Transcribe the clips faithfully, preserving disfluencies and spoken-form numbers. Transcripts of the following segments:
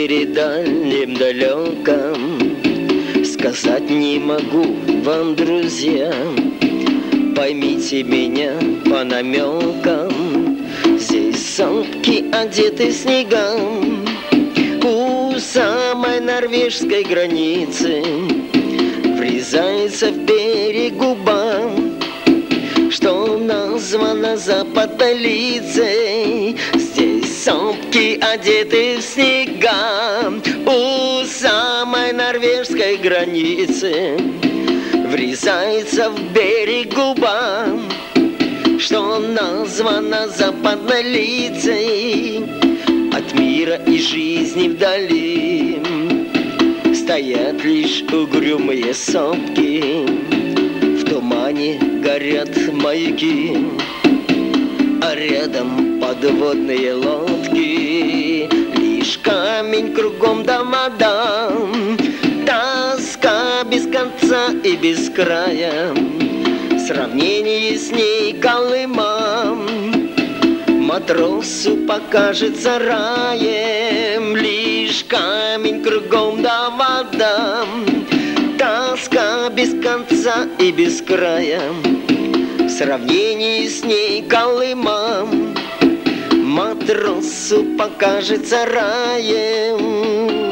мире дальнем далеком сказать не могу вам, друзья. Поймите меня по намекам. Здесь сопки одеты снегом. У самой норвежской границы врезается в берег губа, что названо западной лицей. Здесь сопки одеты в снега. У самой норвежской границы врезается в берег губа, что названо западной лицей. От мира и жизни вдали стоят лишь угрюмые сопки. В тумане горят маяки, а рядом подводные лодки. Лишь камень кругом да вода, тоска без конца и без края. В сравнении с ней Колыма матросу покажется раем. Лишь камень кругом да вода, тоска без конца и без края. В сравнении с ней Колыма матросу покажется раем.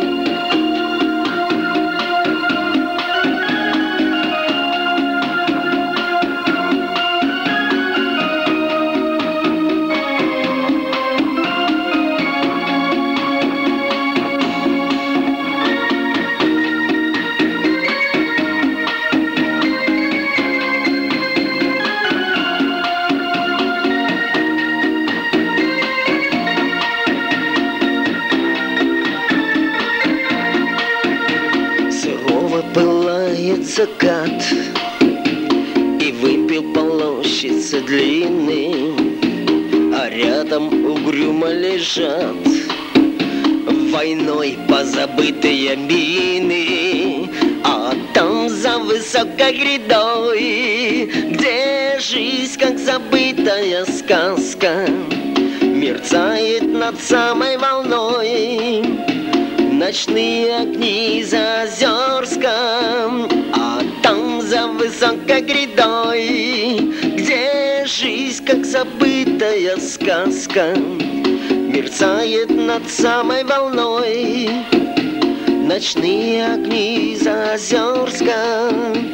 Закат, и выпил полощица длинный, а рядом угрюмо лежат войной позабытые мины. А там за высокой грядой, где жизнь как забытая сказка мерцает над самой волной. Ночные огни Заозерска, а там за высокой грядой, где жизнь как забытая сказка мерцает над самой волной. Ночные огни Заозерска.